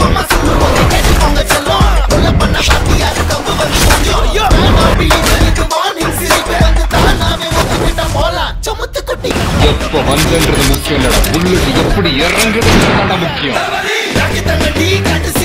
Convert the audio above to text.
எப்ப வந்தன்றது முக்கியம் இல்லடா, உள்ளுக்கு எப்படி இறங்குறது முக்கியம்.